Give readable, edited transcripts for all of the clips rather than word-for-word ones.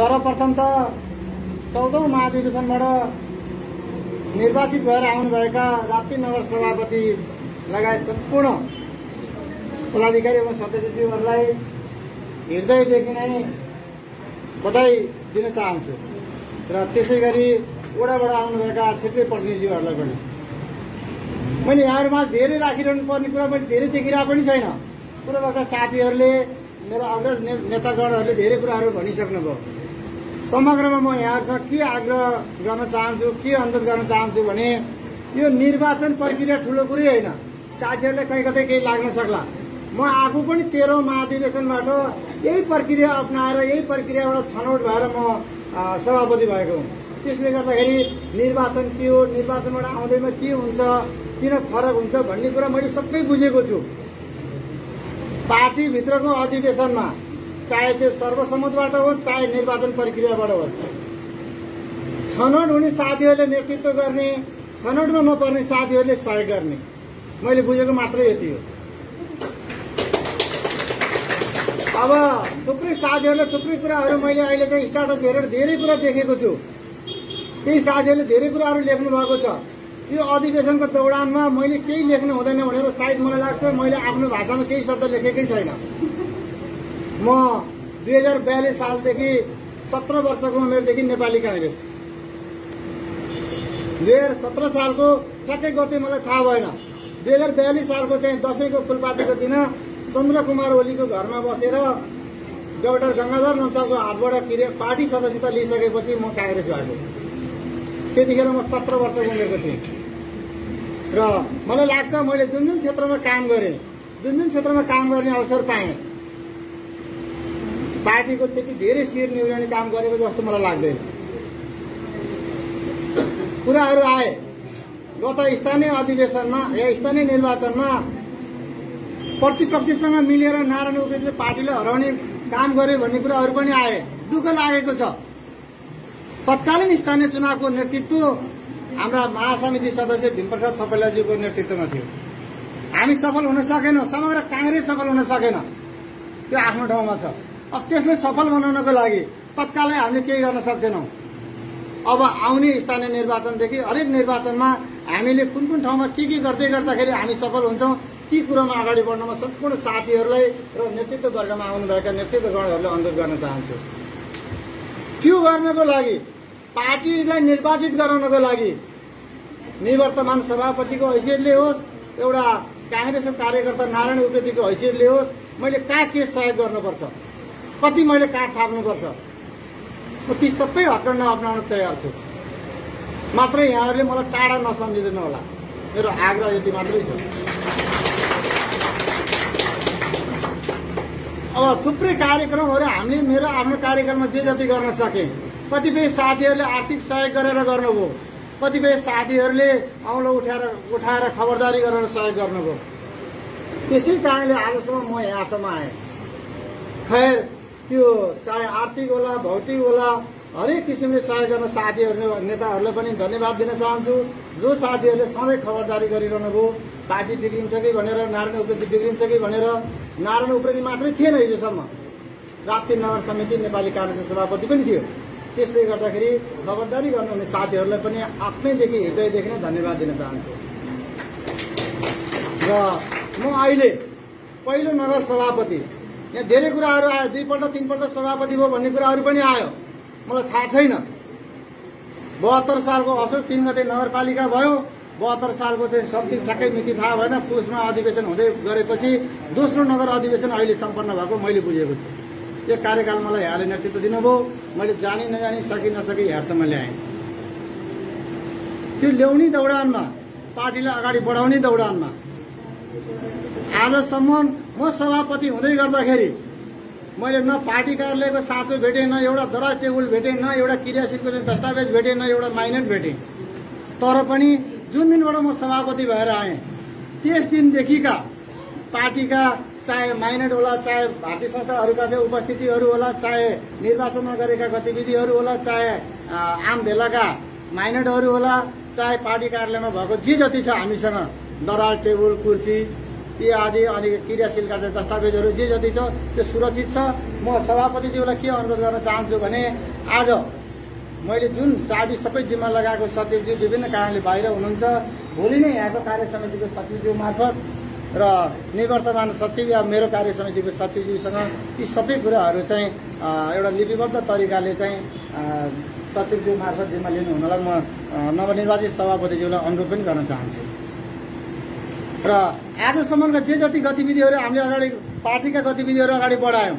सर्वप्रथम त 14औं महाधिवेशनबाट निर्वाचित भएर आउनुभएका राप्ती नगर सभापति लगायत सम्पूर्ण पदाधिकारी एवं सदस्यज्यूहरूलाई हृदयदेखि नै बधाई दिन चाहन्छु र त्यसैगरी वडाबाट आउनुभएका क्षेत्रीय प्रतिनिधिहरूलाई पनि। मैले यहाँहरूमा धेरै राखिरहनु पर्ने कुरा मैले धेरै देखिरहेको पनि छैन। पूर्वका साथीहरूले मेरो अग्रज नेतागणहरूले धेरै कुराहरू भनिसक्नुभयो। समग्रमा म यहाँसँग के आग्रह गर्न चाहन्छु, के अनुरोध गर्न चाहन्छु भने यो निर्वाचन प्रक्रिया ठूलो कुरै होइन। साथीहरूले कहीँ कतै केही लाग्न सक्ला। म आफू पनि 13औं महाधिवेशनबाट यही प्रक्रिया अपनाएर यही प्रक्रियाबाट छनौट भएर म सभापति भएको हुँ। त्यसले गर्दाखेरि निर्वाचन के हो, निर्वाचनबाट आउँदैमा के हुन्छ, किन फरक हुन्छ भन्ने कुरा मैले सबै बुझेको छु। पार्टीभित्रको अधिवेशनमा चाहे त्यो सर्वसम्मतबाट होस् चाहे निर्वाचन प्रक्रियाबाट होस्, छनौट हुने साथीहरूले नेतृत्व गर्ने, छनौटमा नपर्ने साथीहरूले सहयोग गर्ने, मैले बुझेको मात्रै यति हो। अब थुप्रै साथीहरूले थुप्रै कुराहरू मैले अहिले चाहिँ स्टाटस हेरेर धेरै कुरा देखेको छु। केही साथीहरूले धेरै कुराहरू लेख्नु भएको छ। यो अधिवेशनको दौडानमा मैले केही लेख्नु हुँदैन भनेर सायद मलाई लाग्छ मैले आफ्नो भाषामा केही शब्द लेखेकै छैन। म 2042 सालदेखि 17 वर्षको उमेरदेखि नेपाली कांग्रेस, 2017 सालको ठ्याक्कै गते मलाई थाहा भएन। 2042 सालको चाहिँ दशैंको फुलपातीको दिन चन्द्र कुमार ओलीको घरमा बसेर डाक्टर गंगाधर नन्दाको हातबाट पार्टी सदस्यता लिइसकेपछि म कांग्रेस भएको। त्यतिखेर म 17 वर्षको उमेरको थिएँ र मलाई लाग्छ मैले जुन जुन क्षेत्रमा काम गरेँ, जुन जुन क्षेत्रमा काम गर्ने अवसर पाएँ, पार्टीको त्यति धेरै शिर निहुर्याउने काम गरेको जस्तो मलाई लाग्दैन। कुराहरू आए गत स्थानीय अधिवेशनमा या स्थानीय निर्वाचनमा प्रतिपक्षसँग मिलेर नारायण उप्रेतीले पार्टीलाई हराउने काम गर्यो भन्ने कुराहरू पनि आए। दुःख लागेको छ। तत्कालीन स्थानीय चुनावको नेतृत्व हाम्रा महासमिति सदस्य भीमप्रसाद थपलियाज्यूको नेतृत्वमा थियो। हामी सफल हुन सकेनौं, समग्र कांग्रेस सफल हुन सकेन। त्यो आफ्नो ठाउँमा छ। अब त्यसलाई सफल बनाउनको लागि तत्कालै हामीले केही गर्न सक्दैनौं। अब आउने स्थानीय निर्वाचनदेखि हरेक निर्वाचनमा हामीले कुन कुन ठाउँमा के गर्दै गर्दाखेरि हामी सफल हुन्छौं, ती कुरामा अगाडि बढ्नमा सम्पूर्ण साथीहरूलाई र नेतृत्व वर्गमा आउनुभएका नेतृत्वगणहरूलाई अनुरोध गर्न चाहन्छु। त्यो गर्नको लागि, पार्टीलाई निर्वाचित गराउनको लागि निवर्तमान सभापतिको हैसियतले होस्, एउटा कांग्रेसको कार्यकर्ता नारायण उप्रेतीको हैसियतले होस्, मैले कहाँ के सहयोग गर्नुपर्छ, कति मैले काठ थाप्नुपर्छ, म ती सबै हतकण्डा अपनाउन तयार छु। मात्रै यहाँहरूले मलाई टाढा नसम्झिदिनु होला। मेरो आग्रह यति मात्रै छ। अब थुप्रै कार्यक्रमहरू हामीले मेरो आफ्नो कार्यक्रममा जे जति गर्न सके। कतिपय साथीहरूले आर्थिक सहयोग गरेर गर्नुभयो, कतिपय साथीहरूले औँलो उठाएर खबरदारी गरेर सहयोग गर्नुभयो। त्यसै कारणले आजसम्म म यहाँसम्म आएँ। खैर त्यो चाहे आर्थिक होला, भौतिक होला, हरेक किसिमले सहयोग गर्न साथीहरूले नेताहरूलाई पनि धन्यवाद दिन चाहन्छु। जो साथीहरूले सधैँ खबरदारी गरिरहनु भयो, पार्टी बिग्रिन्छ कि भनेर, नारायण उप्रेती बिग्रिन्छ कि भनेर। नारायण उप्रेती मात्रै थिएन हिजोसम्म, राप्ती नगर समिति नेपाली कांग्रेसको सभापति पनि थियो। त्यसले गर्दाखेरि खबरदारी गर्नुहुने साथीहरूलाई पनि आफ्नैदेखि हृदयदेखि नै धन्यवाद दिन चाहन्छु। र म अहिले पहिलो नगर सभापति, यहाँ धेरै कुराहरू आयो, 2 पल्ट 3 पल्ट सभापति भयो भन्ने कुराहरू पनि आयो, मलाई थाहा छैन। 72 सालको असोज 3 गते नगरपालिका भयो। 72 सालको चाहिँ सबै ठ्याक्कै मिति थाहा भएन। पुसमा अधिवेशन हुँदै गरेपछि दोस्रो नगर अधिवेशन अहिले सम्पन्न भएको मैले बुझेको छु। यो कार्यकाल मलाई यहाँले नेतृत्व दिनुभयो। मैले जानी नजानी सकी नसकी यहाँसम्म ल्याएँ। त्यो ल्याउने दौडानमा, पार्टीलाई अगाडि बढाउने दौडानमा आजसम्म म सभापति हुँदै गर्दाखेरि मैले न पार्टी कार्यालयको साँचो भेटेँ, न एउटा दराज टेबुल भेटेँ, न एउटा क्रियाशीलको दस्तावेज भेटेँ, न एउटा माइनट भेटेँ। तर पनि जुन दिनबाट म सभापति भएर आएँ त्यस दिनदेखिका पार्टीका चाहे माइनट होला, चाहे भारतीय संस्थाहरूका चाहिँ उपस्थितिहरू होला, चाहे निर्वाचनमा गरेका गतिविधिहरू होला, चाहे आम भेलाका माइनटहरू होला, चाहे पार्टी कार्यालयमा भएको जे जति छ हामीसँग दराज टेबुल कुर्सी ती आदि अनि क्रियाशीलका चाहिँ दस्तावेजहरू जे जति छ त्यो सुरक्षित छ। म सभापतिज्यूलाई के अनुरोध गर्न चाहन्छु भने आज मैले जुन चाबी सबै जिम्मा लगाएको सचिवज्यू विभिन्न कारणले बाहिर हुनुहुन्छ, भोलि नै यहाँको कार्य समितिको सचिवज्यू मार्फत र निवर्तमान सचिव या मेरो कार्य समितिको सचिवज्यूसँग ती सबै कुराहरू चाहिँ एउटा लिपिबद्ध तरिकाले चाहिँ सचिवज्यू मार्फत जिम्मा लिनु हुनलाई म नवनिर्वाचित सभापतिज्यूलाई अनुरोध पनि गर्न चाहन्छु। र आजसम्मका जे जति गतिविधिहरू हामीले अगाडि पार्टीका गतिविधिहरू अगाडि बढायौँ,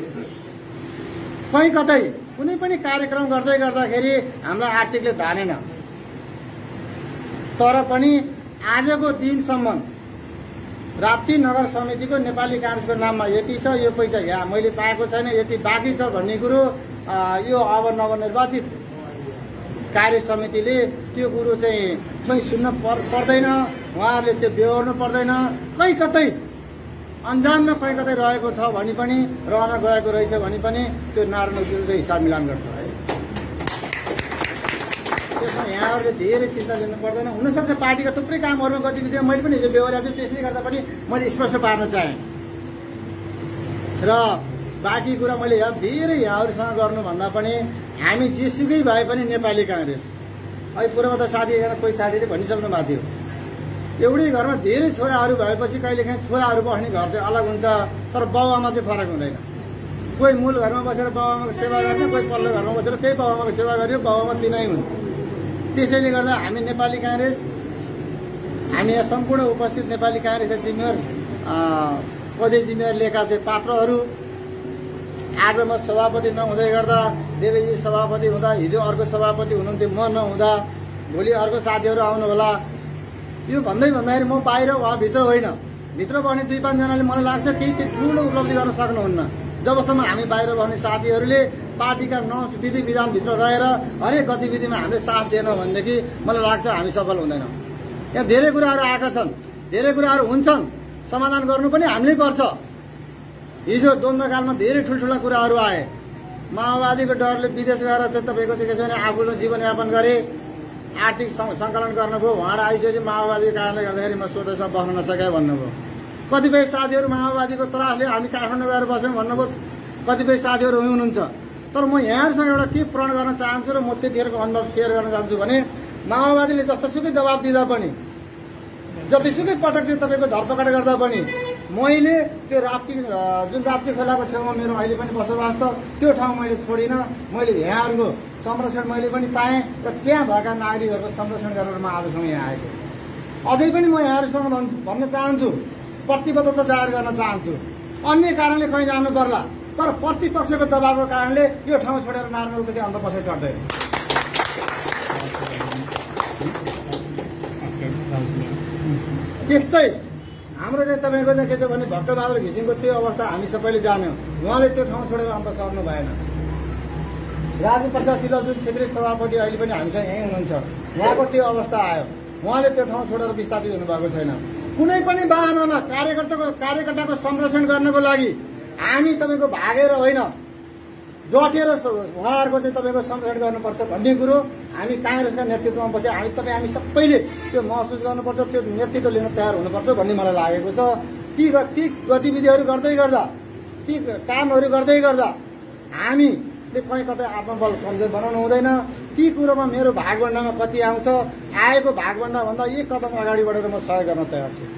कहीँ कतै कुनै पनि कार्यक्रम गर्दै गर्दाखेरि हामीलाई आर्थिकले धानेन, तर पनि आजको दिनसम्म राप्ती नगर समितिको नेपाली काङ्ग्रेसको नाममा यति छ, यो पैसा यहाँ मैले पाएको छैन, यति बाँकी छ भन्ने कुरो यो अब नवनिर्वाचित कार्य समितिले त्यो कुरो चाहिँ कहीँ सुन्न पर्दैन, उहाँहरूले त्यो बेहोर्नु पर्दैन। कहीँ कतै अन्जानमा कहीँ कतै रहेको छ भने पनि, रहन गएको रहेछ भने पनि त्यो नारायण उद्योगले हिसाब मिलान गर्छ है। त्यसमा यहाँहरूले धेरै चिन्ता लिनु पर्दैन। हुनसक्छ पार्टीका थुप्रै कामहरूमा गतिविधिमा मैले पनि हिजो बेहोरेको छु, त्यसले गर्दा पनि मैले स्पष्ट पार्न चाहेँ। र बाँकी कुरा मैले धेरै यहाँहरूसँग गर्नुभन्दा पनि हामी जेसुकै भए पनि नेपाली काङ्ग्रेस। अहिले पूर्वमा त साथी कोही साथीले भनिसक्नु भएको थियो, एउटै घरमा धेरै छोराहरू भएपछि कहिलेकाहीँ छोराहरू बस्ने घर चाहिँ अलग हुन्छ, तर बाउआमा चाहिँ फरक हुँदैन। कोही मूल घरमा बसेर बाउआमाको सेवा गर्छ, कोही पल्लो घरमा बसेर त्यही बाउआमाको सेवा गर्यो, बाउआमा तिनै हुन्। त्यसैले गर्दा हामी नेपाली काङ्ग्रेस, हामी यहाँ सम्पूर्ण उपस्थित नेपाली काङ्ग्रेसका जिम्मेवार पदे जिम्मेवार लिएका चाहिँ पात्रहरू, आज म सभापति नहुँदै गर्दा देवीजी सभापति हुँदा, हिजो अर्को सभापति हुनुहुन्थ्यो म नहुँदा, भोलि अर्को साथीहरू आउनु होला। यो भन्दाखेरि म बाहिर उहाँ भित्र होइन, भित्र बस्ने 2-5 जनाले मलाई लाग्छ केही ठुलो उपलब्धि गर्न सक्नुहुन्न। जबसम्म हामी बाहिर बस्ने साथीहरूले पार्टीका विधि विधानभित्र रहेर हरेक गतिविधिमा हामीले साथ दिएनौँ भनेदेखि मलाई लाग्छ हामी सफल हुँदैनौँ। यहाँ धेरै कुराहरू आएका छन्, धेरै कुराहरू हुन्छन्, समाधान गर्नु पनि हामीले पर्छ। हिजो द्वन्द्वकालमा धेरै ठुल्ठुला कुराहरू आए, माओवादीको डरले विदेश गएर चाहिँ तपाईँको चाहिँ के छ भने आफूले जीवनयापन गरे, आर्थिक सङ्कलन गर्नुभयो, उहाँबाट आइसकेपछि माओवादीको कारणले गर्दाखेरि म स्वदेशमा बस्न नसकेँ भन्नुभयो। कतिपय साथीहरू माओवादीको त्रासले हामी काठमाडौँ गएर बस्यौँ भन्नुभयो, कतिपय साथीहरू हुनुहुन्छ। तर म यहाँहरूसँग एउटा के प्रण गर्न चाहन्छु र म त्यतिखेरको अनुभव सेयर गर्न चाहन्छु भने माओवादीले जस्तोसुकै दबाब दिँदा पनि, जतिसुकै पटक चाहिँ तपाईँको धरपकड गर्दा पनि मैले त्यो जुन राप्ती खोलाको छेउमा मेरो अहिले पनि बसोबास छ त्यो ठाउँ मैले छोडिनँ। मैले यहाँहरूको संरक्षण मैले पनि पाएँ र त्यहाँ भएका नागरिकहरूको संरक्षण गरेर म आजसम्म यहाँ आएको। अझै पनि म यहाँहरूसँग भन्न चाहन्छु, प्रतिबद्धता जाहेर गर्न चाहन्छु। अन्य कारणले कहीँ जानु पर्ला, तर प्रतिपक्षको दबावको कारणले यो ठाउँ छोडेर नारायणप्रति अन्त बसाइ सक्दैन। त्यस्तै हाम्रो चाहिँ तपाईँको चाहिँ के छ भने भक्तबहादुर घिसिङको त्यो अवस्था हामी सबैले जान्यौँ, उहाँले त्यो ठाउँ छोडेर अन्त सर्नु भएन। राजु प्रसाद सिलल जुन क्षेत्रीय सभापति अहिले पनि हामीसँग यहीँ हुनुहुन्छ, उहाँको त्यो अवस्था आयो, उहाँले त्यो ठाउँ छोडेर विस्थापित हुनुभएको छैन। कुनै पनि बाहनामा कार्यकर्ताको संरक्षण गर्नको लागि हामी तपाईँको भागेर होइन, डटेर उहाँहरूको चाहिँ तपाईँको संरक्षण गर्नुपर्छ भन्ने कुरो हामी काङ्ग्रेसका नेतृत्वमा बसे हामी सबैले त्यो महसुस गर्नुपर्छ, त्यो नेतृत्व लिन तयार हुनुपर्छ भन्ने मलाई लागेको छ। ती गतिविधिहरू गर्दै गर्दा, ती कामहरू गर्दै गर्दा हामीले कहीँ कतै आत्मबल कमजोर बनाउनु हुँदैन। ती कुरोमा मेरो भागभण्डामा कति आउँछ, आएको भागभण्डाभन्दा 1 कदम अगाडि बढेर म सहयोग गर्न तयार छु।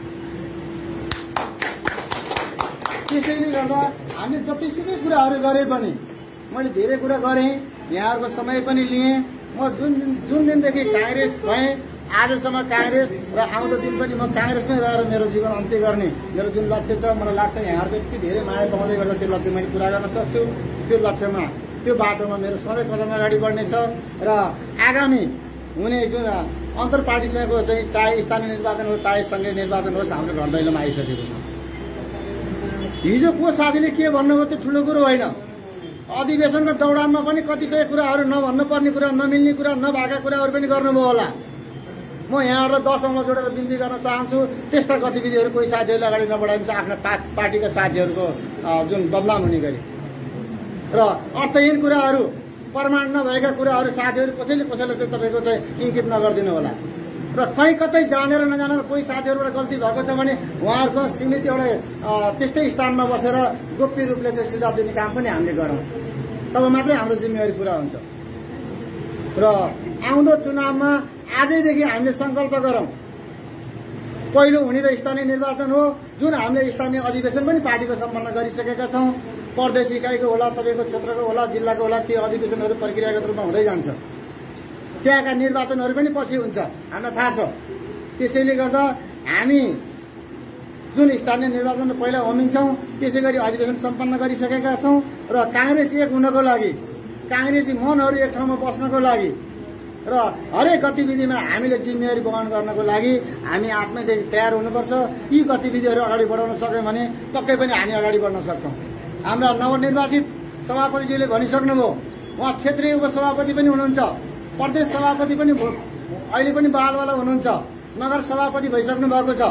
त्यसैले गर्दा हामीले जतिसुकै कुराहरू गरे पनि, मैले धेरै कुरा गरेँ, यहाँहरूको समय पनि लिएँ। म जुन दिनदेखि काङ्ग्रेस भएँ आजसम्म काङ्ग्रेस र आउँदो दिन पनि म काङ्ग्रेसमै रहेर मेरो जीवन अन्त्य गर्ने मेरो जुन लक्ष्य छ, मलाई लाग्छ यहाँहरूको यति धेरै माया पाउँदै गर्दा त्यो लक्ष्य मैले पुरा गर्न सक्छु। त्यो लक्ष्यमा, त्यो बाटोमा मेरो सधैँ कदम अगाडि बढ्नेछ र आगामी हुने जुन अन्तर पार्टीसँगको चाहिँ चाहे स्थानीय निर्वाचन होस् चाहे सङ्घीय निर्वाचन होस् हाम्रो घर दैलोमा आइसकेको छ। हिजो को साथीले के भन्नुभयो त्यो ठुलो कुरो होइन। अधिवेशनको दौडानमा पनि कतिपय कुराहरू नभन्नुपर्ने कुरा, नमिल्ने कुरा, नभएका कुराहरू पनि गर्नुभयो होला। म यहाँहरूलाई 10 औँला जोडेर बिन्ती गर्न चाहन्छु, त्यस्ता गतिविधिहरू कोही साथीहरूले अगाडि नबढाइदिन्छ आफ्ना पार्टीका साथीहरूको जुन बदनाम हुने गरी र अर्थहीन कुराहरू, प्रमाण नभएका कुराहरू साथीहरू कसैले चाहिँ तपाईँको चाहिँ इङ्गित नगरिदिनु होला। र र कहीँ कतै जानेर नजानेर कोही साथीहरूबाट गल्ती भएको छ भने उहाँहरूसँग सीमित एउटा त्यस्तै स्थानमा बसेर गोप्य रूपले चाहिँ सुझाव दिने काम पनि हामीले गरौँ। तब मात्रै हाम्रो जिम्मेवारी पुरा हुन्छ। र आउँदो चुनावमा आजैदेखि हामीले सङ्कल्प गरौँ। पहिलो हुने त स्थानीय निर्वाचन हो, जुन हामीले स्थानीय अधिवेशन पनि पार्टीको सम्पन्न गरिसकेका छौँ। प्रदेश इकाइको होला, तपाईँको क्षेत्रको होला, जिल्लाको होला, त्यो अधिवेशनहरू प्रक्रियागत रूपमा हुँदै जान्छ। त्यहाँका निर्वाचनहरू पनि पछि हुन्छ, हामीलाई थाहा छ। त्यसैले गर्दा हामी जुन स्थानीय निर्वाचनमा पहिला होमिन्छौँ, त्यसै गरी अधिवेशन सम्पन्न गरिसकेका छौँ। र काङ्ग्रेस एक हुनको लागि, काङ्ग्रेसी मनहरू एक ठाउँमा बस्नको लागि र हरेक गतिविधिमा हामीले जिम्मेवारी वहन गर्नको लागि हामी आत्मैदेखि तयार हुनुपर्छ। यी गतिविधिहरू अगाडि बढाउन सक्यौँ भने पक्कै पनि हामी अगाडि बढ्न सक्छौँ। हाम्रा नवनिर्वाचित सभापतिज्यूले भनिसक्नुभयो, उहाँ क्षेत्रीय उपसभापति पनि हुनुहुन्छ, प्रदेश सभापति पनि अहिले पनि बहालवाला हुनुहुन्छ, नगर सभापति भइसक्नु भएको छ।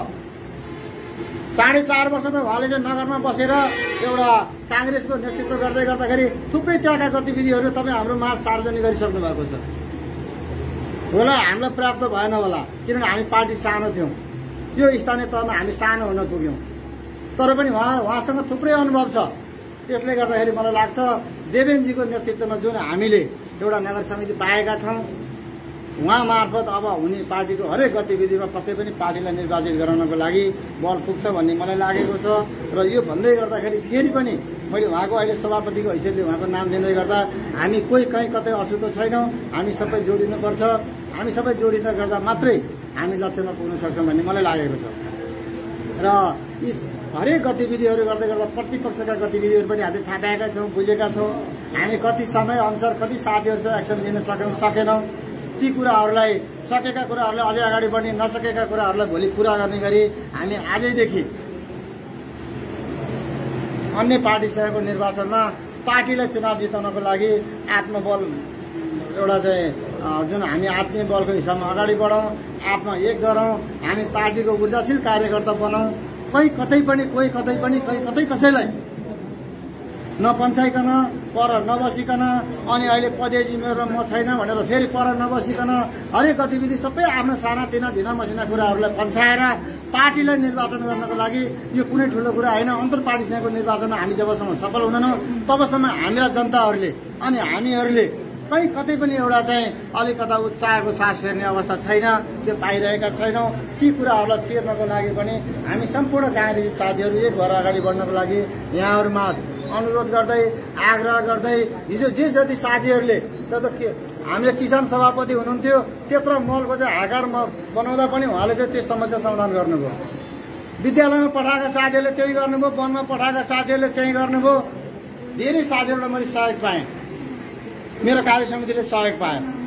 4.5 वर्ष त उहाँले चाहिँ नगरमा बसेर एउटा काङ्ग्रेसको नेतृत्व गर्दै गर्दाखेरि थुप्रै त्यहाँका गतिविधिहरू तपाईँ हाम्रो माझ सार्वजनिक गरिसक्नु भएको छ। होला हामीलाई प्राप्त भएन होला, किनभने हामी पार्टी सानो थियौँ, यो स्थानीय तहमा हामी सानो हुन पुग्यौँ। तर पनि उहाँसँग थुप्रै अनुभव छ। त्यसले गर्दाखेरि मलाई लाग्छ देवेनजीको नेतृत्वमा जुन हामीले एउटा नगर समिति पाएका छौँ, उहाँ मार्फत अब हुने पार्टीको हरेक गतिविधिमा पक्कै पनि पार्टीलाई निर्वाचित गराउनको लागि बल पुग्छ भन्ने मलाई लागेको छ। र यो भन्दै गर्दाखेरि फेरि पनि मैले उहाँको अहिले सभापतिको हैसियतले उहाँको नाम लिँदै गर्दा हामी कोही कहीँ कतै अछुतो छैनौँ। हामी सबै जोडिनुपर्छ। हामी सबै जोडिँदा गर्दा मात्रै हामी लक्ष्यमा पुग्न सक्छौँ भन्ने मलाई लागेको छ। र यी हरेक गतिविधिहरू गर्दै गर्दा प्रतिपक्षका गतिविधिहरू पनि हामीले थाहा पाएका छौँ, बुझेका छौँ। हामी कति समय अनुसार कति साथीहरूसँग एक्सन लिन सकेनौँ, ती कुराहरूलाई सकेका कुराहरूलाई अझै अगाडि बढ्ने, नसकेका कुराहरूलाई भोलि पुरा गर्ने गरी हामी आजैदेखि अन्य पार्टीसँगको निर्वाचनमा पार्टीलाई चुनाव जिताउनको लागि आत्मबल एउटा चाहिँ जुन हामी आत्मीय बलको हिसाबमा अगाडि बढौँ, आत्मा एक गरौँ, हामी पार्टीको ऊर्जाशील कार्यकर्ता बनाऊँ। कोही कतै कतै कसैलाई नपन्छाइकन, पर नबसिकन, अनि अहिले पदे जिम्मेवारमा म छैन भनेर फेरि पर नबसिकन हरेक गतिविधि सबै आफ्ना सानातिना झिना मसिना कुराहरूलाई पन्छाएर पार्टीलाई निर्वाचन गर्नको लागि यो कुनै ठुलो कुरा होइन। अन्तर पार्टीसँगको निर्वाचनमा हामी जबसम्म सफल हुँदैनौँ तबसम्म हाम्रा जनताहरूले अनि हामीहरूले कहीँ कतै पनि एउटा चाहिँ अलिकता उत्साहको सास फेर्ने अवस्था छैन, त्यो पाइरहेका छैनौँ। ती कुराहरूलाई चिर्नको लागि पनि हामी सम्पूर्ण काङ्ग्रेसी साथीहरू एक भएर अगाडि बढ्नको लागि यहाँहरूमा अनुरोध गर्दै आग्रह गर्दै हिजो जे जति साथीहरूले हामीले किसान सभापति हुनुहुन्थ्यो, त्यत्रो मलको चाहिँ आकार बनाउँदा पनि उहाँले चाहिँ त्यो समस्या समाधान गर्नुभयो। विद्यालयमा पठाएका साथीहरूले त्यही गर्नुभयो, वनमा पठाएका साथीहरूले त्यही गर्नुभयो। धेरै साथीहरूलाई मैले सहयोग पाएँ, मेरो कार्य समितिले सहयोग पाएँ।